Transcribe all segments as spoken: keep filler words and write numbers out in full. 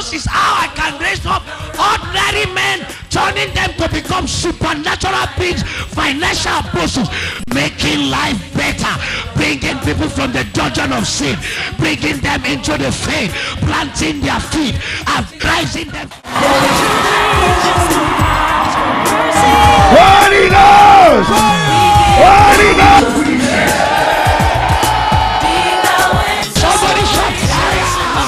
This is how I can raise up ordinary men, turning them to become supernatural beings, financial apostles, making life better, bringing people from the dungeon of sin, bringing them into the faith, planting their feet, and rising them. Holy Ghost! Holy Ghost! Somebody shout fire!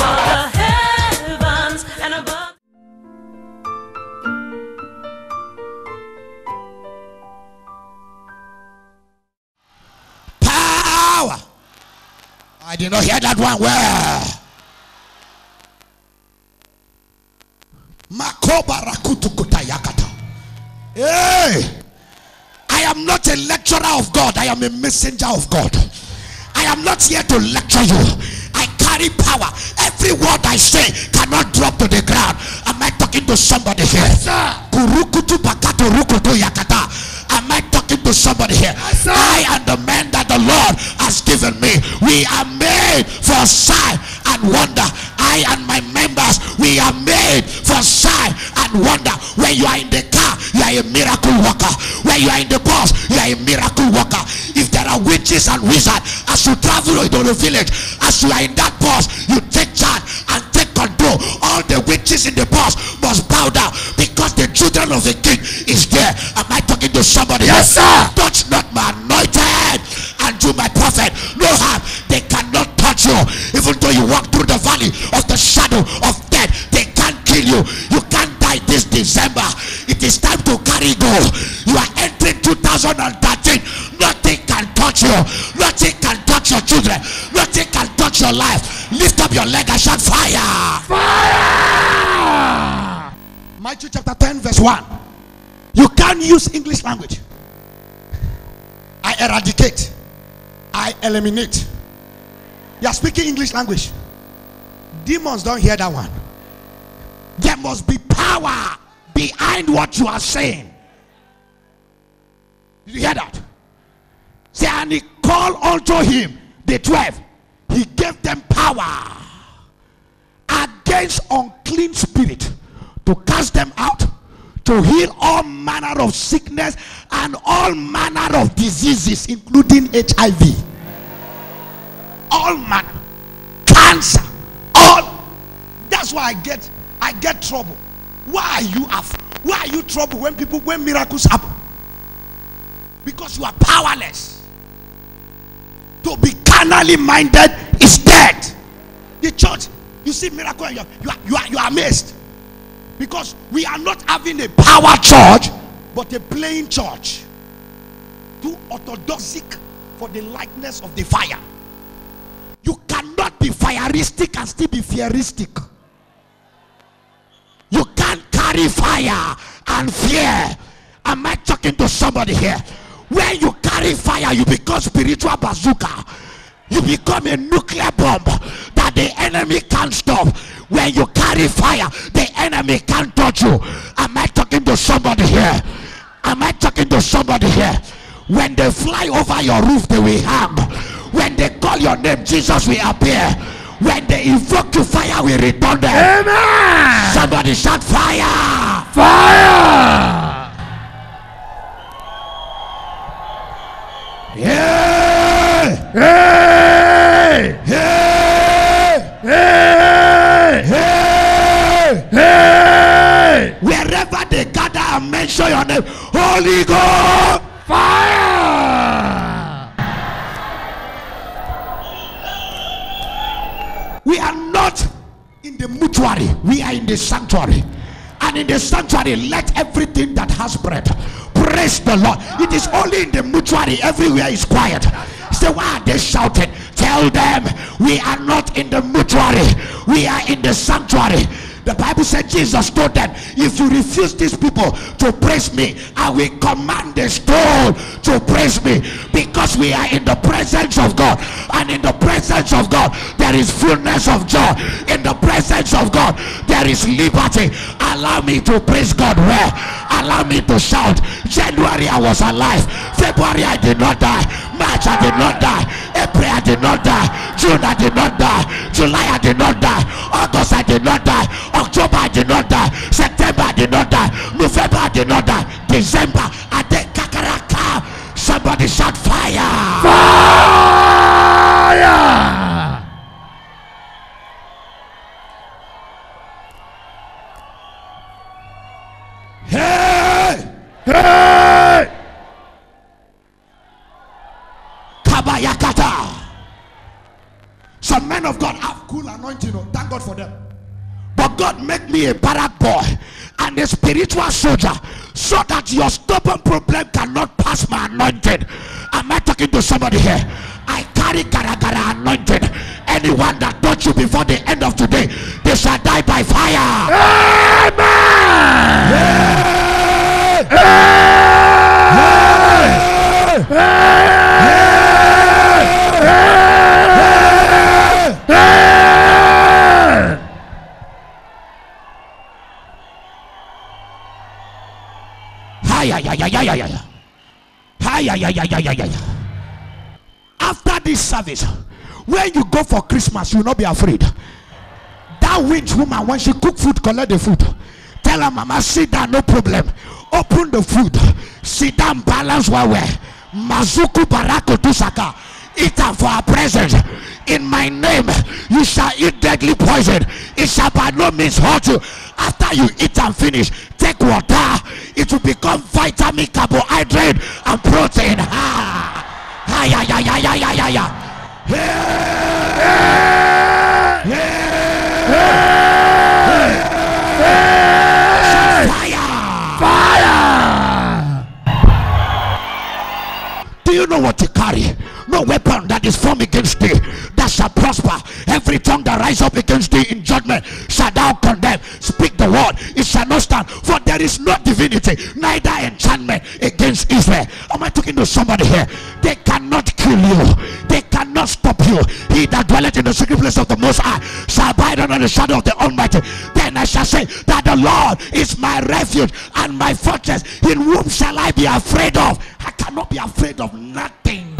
Power! I did not hear that one well. Makoba rakutu kutayakata. Hey! I am not a lecturer of God. I am a messenger of God. I am not here to lecture you. I carry power. Every word I say cannot drop to the ground. Am I talking to somebody here? Yes, sir. Kurukutu bakato rukutu yakata. Am I talking to somebody here? Yes, sir. I am the man that the Lord has given me. We are made for sign and wonder. I and my members, we are made for sign and wonder. When you are in the car, you are a miracle worker. When you are in the bus, you are a miracle worker. If there are witches and wizards, as you travel into the village, as you are in that bus, you take charge and take control. All the witches in the bus must bow down because the children of the king is there. Am I talking to somebody? Yes, sir. Touch not my anointed and to my prophet no harm. They cannot touch you. Even though you walk through the valley of the shadow of death, they can't kill you. You can't die this December. It is time to carry go. You are entering two thousand thirteen. Nothing can touch you. Nothing can touch your children. Nothing can touch your life. Lift up your leg and shout fire. Fire! Matthew chapter ten verse one. You can't use English language. I eradicate. I eliminate. You are speaking English language. Demons don't hear that one. There must be power behind what you are saying. Did you hear that? Say, and he called unto him the twelve. He gave them power against unclean spirit to cast them out, to heal all manner of sickness and all manner of diseases, including H I V. All manner, cancer, all. That's why I get I get trouble. Why are you af why are you trouble when people when miracles happen? Because you are powerless. To be carnally minded is dead. The church, you see miracle and you are, you are, you are, you are amazed. Because we are not having a power church, but a plain church. Too orthodoxic for the likeness of the fire. You cannot be fireistic and still be fearistic. You can't carry fire and fear. Am I talking to somebody here? When you carry fire, you become spiritual bazooka. You become a nuclear bomb that the enemy can't stop. When you carry fire, the enemy can't touch you. Am I talking to somebody here? Am I talking to somebody here? When they fly over your roof, they will hang. When they call your name, Jesus will appear. When they invoke you, fire will return them. Amen. Somebody shout fire. Fire! Yeah. Hey! Hey. Hey! Hey. Hey! Wherever they gather and mention your name, Holy Ghost. Fire! We are not in the mortuary, we are in the sanctuary. And in the sanctuary, let everything that has breath praise the Lord. It is only in the mortuary, everywhere is quiet. Say, why are they shouting? Tell them we are not in the mortuary, we are in the sanctuary. The Bible said Jesus told them, if you refuse these people to praise me, I will command the stone to praise me. Because we are in the presence of God, and in the presence of God there is fullness of joy. In the presence of God there is liberty. Allow me to praise God well. Allow me to shout. January I was alive. February I did not die. March I did not die. April I did not die. June I did not die. July I did not die. August I did not die. October I did not die. September I did not die. November I did not die. December I did kakaraka. Somebody shout fire. Fire. Hey. Hey. Kabayakata. Some men of God have cool anointing. Oh, thank God for them. But God made me a barrack boy and a spiritual soldier so that your stubborn problem cannot pass my anointing. Am I talking to somebody here? I carry garagara anointing. Anyone that touch you before the end of today, they shall die by fire. Amen. Hey! Hey. Hey. After this service, when you go for Christmas, you will not be afraid. That witch woman, when she cook food, collect the food. Tell her, mama, sit down, no problem. Open the food, sit down, balance well, well. Mazuku barako tusaka. Eat her for her presence. In my name, you shall eat deadly poison. It shall by no means hurt you. After you eat and finish, take water. It will become vitamin, carbohydrate, and protein. Ha! Ha! Ya! Ya! Ya! Ya! Ya! Ya! Ya! Fire! Do you know what you carry? No weapon that is formed against thee that shall prosper. Every tongue that rise up against thee in judgment shall thou condemn. Speak the word, it shall not stand. For there is no divinity, neither enchantment against Israel. Am I talking to somebody here? They cannot kill you. They cannot stop you. He that dwelleth in the secret place of the Most High shall abide under the shadow of the Almighty. Then I shall say that the Lord is my refuge and my fortress. In whom shall I be afraid of? I cannot be afraid of nothing.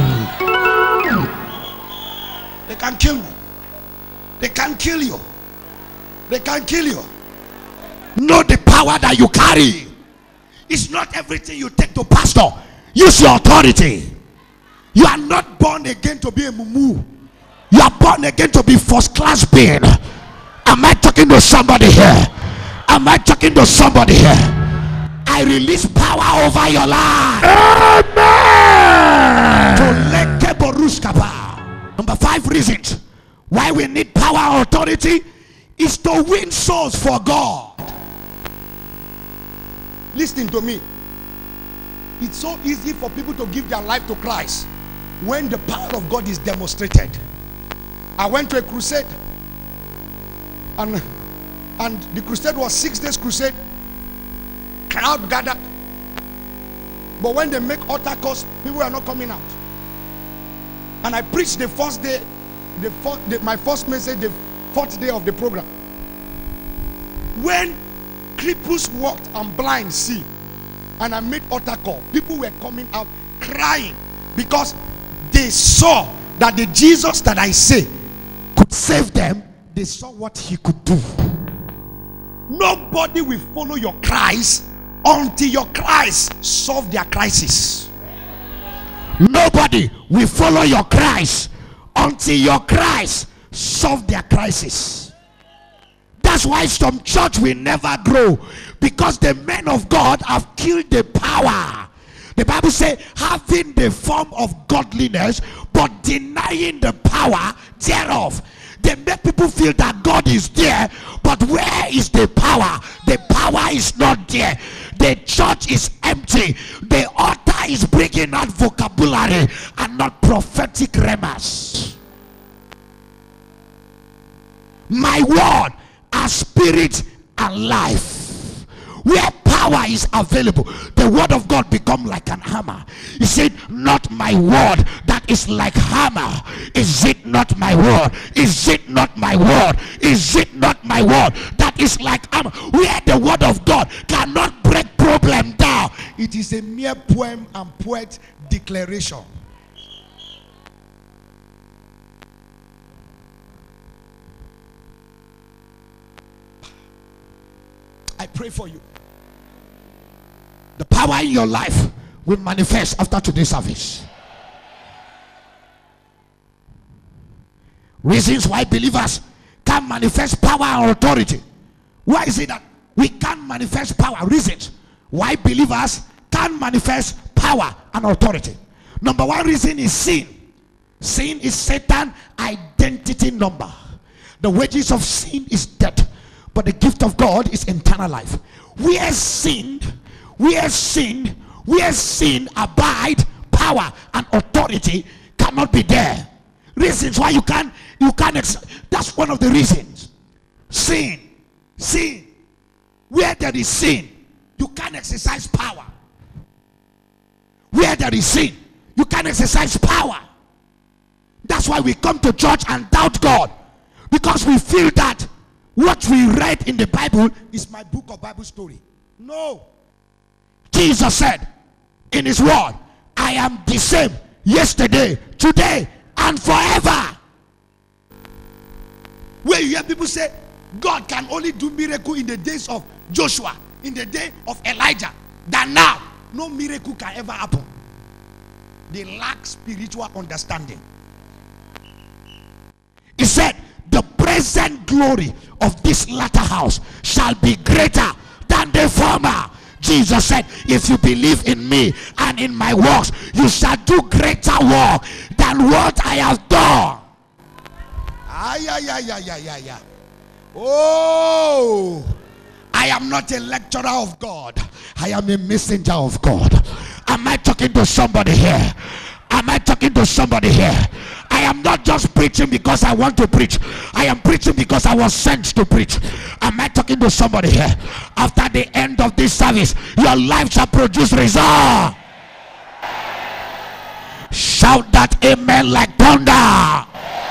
They can kill me. They can kill you. They can kill you. Know the power that you carry. It's not everything you take to pastor. Use your authority. You are not born again to be a mumu. You are born again to be first class being. Am I talking to somebody here? Am I talking to somebody here? I release power over your life. Amen. Number five reasons why we need power or authority is to win souls for God. Listen to me. It's so easy for people to give their life to Christ when the power of God is demonstrated. I went to a crusade, and and the crusade was six days crusade. Crowd gathered, but when they make altar calls, people are not coming out. And I preached the first day, the, fourth, the my first message, the fourth day of the program. When cripples walked and blind see, and I made altar call, people were coming out crying because they saw that the Jesus that I say could save them. They saw what he could do. Nobody will follow your Christ until your Christ solve their crisis. Nobody will follow your Christ until your Christ solve their crisis. That's why some church will never grow, because the men of God have killed the power. The Bible says, having the form of godliness but denying the power thereof. They make people feel that God is there, but where is the power? The power is not there. The church is empty. The altar is bringing out vocabulary and not prophetic remas. My word are spirit and life. Where power is available, the word of God become like an hammer. He said, not my word that is like hammer. Is it not my word? Is it not my word? Is it not my word that is like hammer? Where the word of God cannot break problem down, it is a mere poem and poet declaration. I pray for you. The power in your life will manifest after today's service. Reasons why believers can manifest power and authority. Why is it that we can't manifest power? Reasons why believers can manifest power and authority. Number one reason is sin. Sin is Satan's identity number. The wages of sin is death, but the gift of God is eternal life. Where sin, where sin, where sin abide, power and authority cannot be there. Reasons why you can't, you can't. Ex- that's one of the reasons. Sin, sin. Where there is sin, you can't exercise power. Where there is sin, you can't exercise power. That's why we come to church and doubt God, because we feel that what we read in the Bible is my book of Bible story. No. Jesus said in his word, I am the same yesterday, today, and forever. Where you hear people say God can only do miracle in the days of Joshua, in the day of Elijah, that now no miracle can ever happen. They lack spiritual understanding. He said, the present glory of this latter house shall be greater than the former. Jesus said, if you believe in me and in my works, you shall do greater work than what I have done. Ay, ay, ay, ay, ay, ay, ay. Oh, I am not a lecturer of God. I am a messenger of God. Am I talking to somebody here? Am I talking to somebody here? I am not just preaching because I want to preach. I am preaching because I was sent to preach. Am I talking to somebody here? After the end of this service, your life shall produce result. Shout that amen like thunder.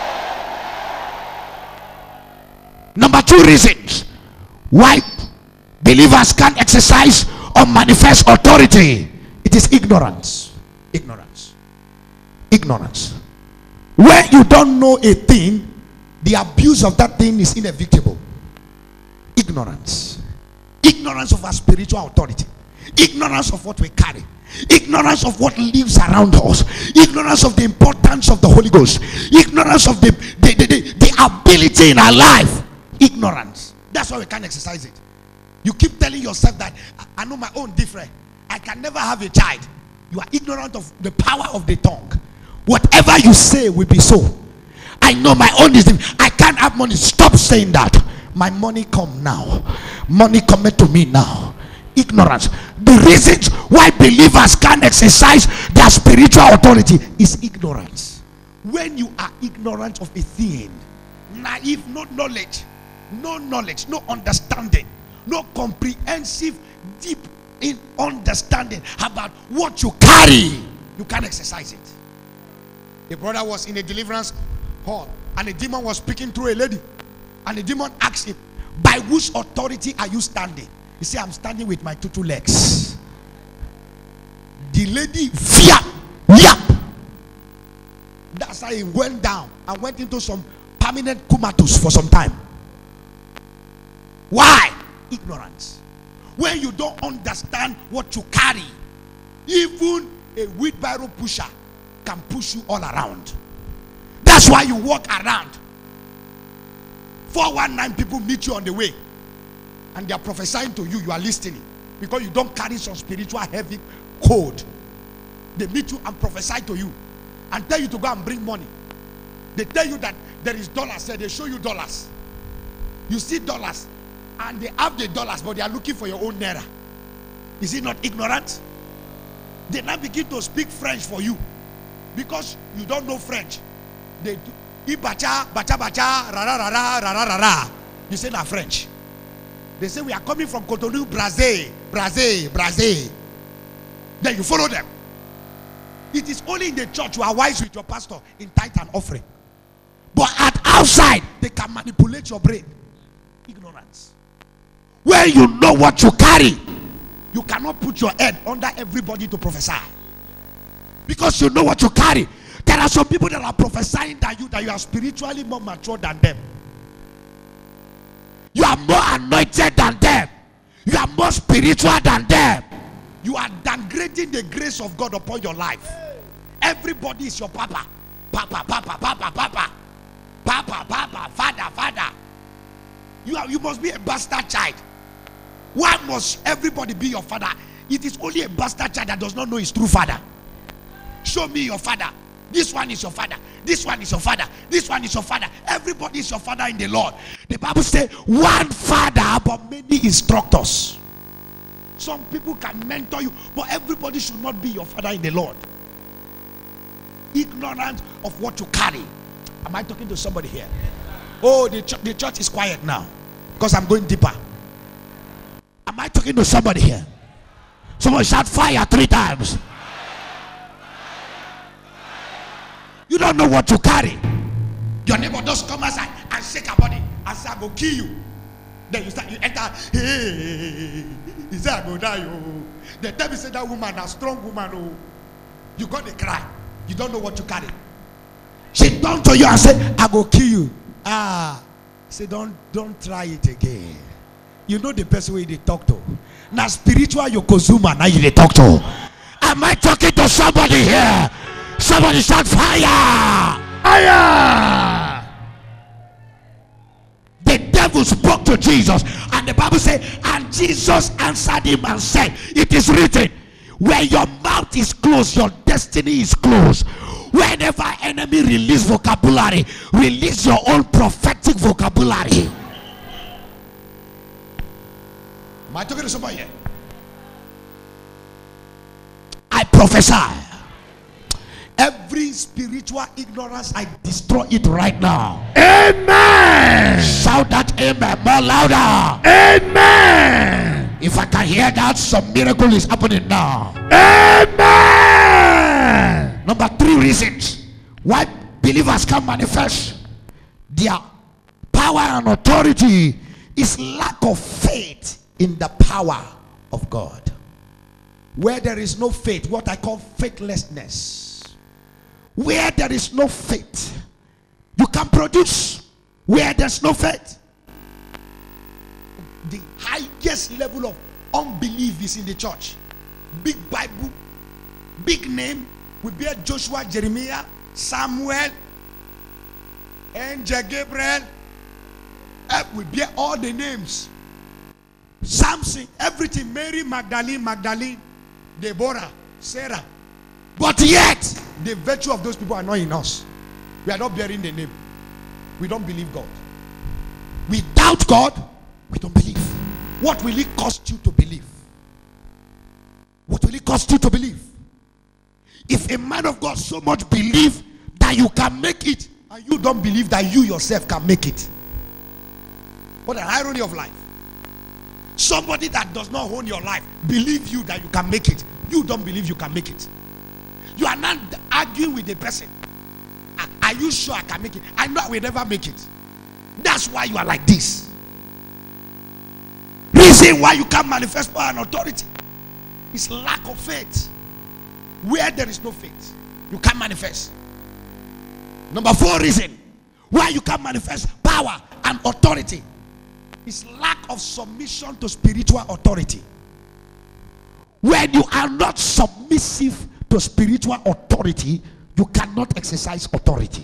Number two reasons why believers can't exercise or manifest authority. It is ignorance. Ignorance. Ignorance. When you don't know a thing, the abuse of that thing is inevitable. Ignorance. Ignorance of our spiritual authority. Ignorance of what we carry. Ignorance of what lives around us. Ignorance of the importance of the Holy Ghost. Ignorance of the, the, the, the, the ability in our life. Ignorance. That's why we can't exercise it. You keep telling yourself that I know my own different. I can never have a child. You are ignorant of the power of the tongue. Whatever you say will be so. I know my own is different. I can't have money. Stop saying that. My money come now. Money coming to me now. Ignorance. The reasons why believers can't exercise their spiritual authority is ignorance. When you are ignorant of a thing, naive, no knowledge, no knowledge, no understanding, no comprehensive, deep in understanding about what you carry, you can't exercise it. A brother was in a deliverance hall and a demon was speaking through a lady, and the demon asked him, by whose authority are you standing? He said, I'm standing with my two two legs. The lady yap, yap. That's how he went down and went into some permanent comatose for some time. Why? Ignorance. When you don't understand what you carry, even a wheelbarrow pusher can push you all around. That's why you walk around. four one nine people meet you on the way and they are prophesying to you. You are listening because you don't carry some spiritual heavy code. They meet you and prophesy to you and tell you to go and bring money. They tell you that there is dollars. So they show you dollars. You see dollars and they have the dollars, but they are looking for your own naira. Is it not ignorant? They now begin to speak French for you because you don't know French. They do bacha bacha bacha ra ra ra ra ra ra ra. You say that French. They say we are coming from Cotonou, Brazil, Brazil, Brazil. Then you follow them. It is only in the church you are wise with your pastor in tithe and offering. But at outside, they can manipulate your brain. Ignorance. When you know what you carry, you cannot put your head under everybody to prophesy. Because you know what you carry. There are some people that are prophesying that you that you are spiritually more mature than them. You are more anointed than them. You are more spiritual than them. You are downgrading the grace of God upon your life. Everybody is your papa. Papa, papa, papa, papa. Papa, papa, father, father. You are, you must be a bastard child. Why must everybody be your father? It is only a bastard child that does not know his true father. Show me your father. This one is your father. This one is your father. This one is your father. Everybody is your father in the Lord. The Bible says one father but many instructors. Some people can mentor you, but everybody should not be your father in the Lord. Ignorant of what you carry. Am I talking to somebody here? Oh, the, ch- the church is quiet now because I'm going deeper. Am I talking to somebody here? Someone shout fire three times. You don't know what you carry. Your neighbor just come outside and shake her body and say, I go kill you. Then you start, you enter, hey, he said, I go die. Oh. They tell me, say that woman, a strong woman. Oh. You got to cry. You don't know what you carry. She turned to you and said, I go kill you. Ah, say, don't, don't try it again. You know the person where they talk to. Now spiritual Yokozuna, now you they talk to. Am I talking to somebody here? Somebody shout fire! Fire! The devil spoke to Jesus, and the Bible said, and Jesus answered him and said, it is written, where your mouth is closed, your destiny is closed. Whenever enemy release vocabulary, release your own prophetic vocabulary. Am I talking to somebody here? I prophesy. Every spiritual ignorance, I destroy it right now. Amen. Shout that amen more louder. Amen. If I can hear that, some miracle is happening now. Amen. Number three reasons why believers can manifest their power and authority is lack of faith in the power of God. Where there is no faith, what I call faithlessness. Where there is no faith, you can produce. Where there's no faith, the highest level of unbelief is in the church. Big Bible, big name. We bear Joshua, Jeremiah, Samuel, Angel Gabriel. We bear all the names. Samson, everything. Mary, Magdalene, Magdalene, Deborah, Sarah. But yet, the virtue of those people are not in us. We are not bearing the name. We don't believe God. Without God, we don't believe. What will it cost you to believe? What will it cost you to believe? If a man of God so much believe that you can make it, and you don't believe that you yourself can make it. What an irony of life. Somebody that does not own your life believe you that you can make it. You don't believe you can make it. You are not arguing with the person. Are you sure I can make it? I know I will never make it. That's why you are like this. Reason why you can't manifest power and authority is lack of faith. Where there is no faith, you can't manifest. Number four reason why you can't manifest power and authority is lack of submission to spiritual authority. When you are not submissive to spiritual authority, you cannot exercise authority.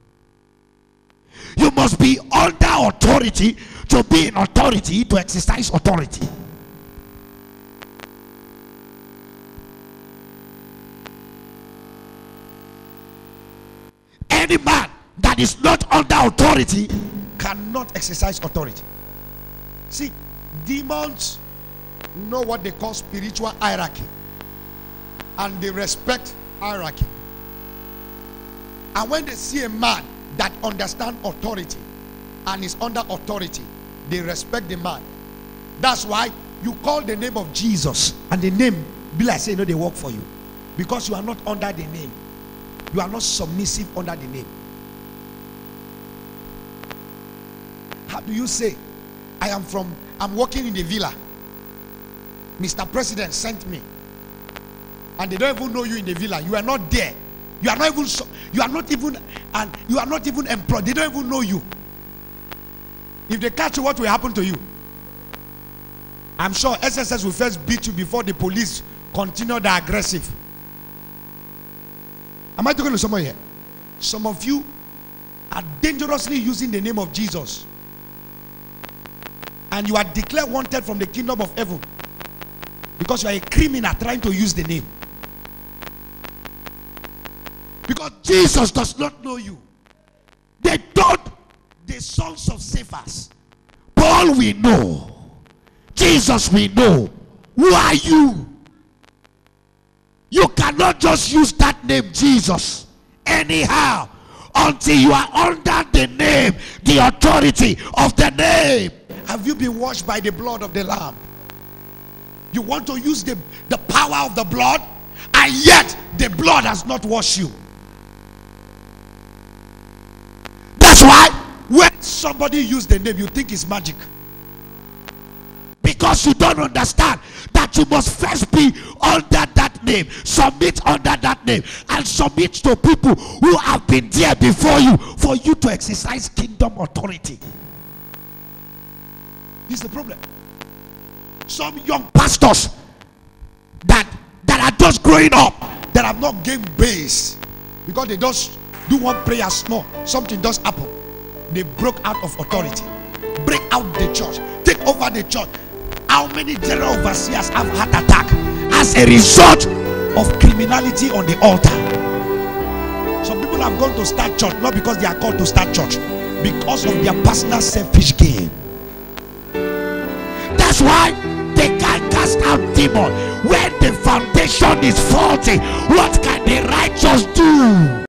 You must be under authority to be in authority to exercise authority. Any man that is not under authority cannot exercise authority. See, demons know what they call spiritual hierarchy, and they respect hierarchy. And when they see a man that understands authority and is under authority, they respect the man. That's why you call the name of Jesus, and the name be like say, no, they work for you, because you are not under the name. You are not submissive under the name. How do you say, I am from, I'm working in the villa, Mister President sent me, and they don't even know you in the villa? You are not there. You are not even, you are not even, and you are not even employed. They don't even know you. If they catch you, what will happen to you? I'm sure S S S will first beat you before the police continue the aggressive. Am I talking to someone here? Some of you are dangerously using the name of Jesus, and you are declared wanted from the kingdom of heaven because you are a criminal trying to use the name. Because Jesus does not know you. They told the sons of Cephas, Paul we know, Jesus we know. Who are you? You cannot just use that name Jesus anyhow until you are under the name, the authority of the name. Have you been washed by the blood of the Lamb? You want to use the, the power of the blood, and yet the blood has not washed you. That's why when somebody uses the name, you think it's magic. Because you don't understand that you must first be under that name, submit under that name, and submit to people who have been there before you for you to exercise kingdom authority. This is the problem. Some young pastors that that are just growing up, that have not gained base because they just do one prayer small, something does happen. They broke out of authority, break out the church, take over the church. How many general overseers have heart attack as a result of criminality on the altar? Some people have gone to start church not because they are called to start church, because of their personal selfish gain. That's why they can't cast out demons when the foundation is faulty. What can the righteous do?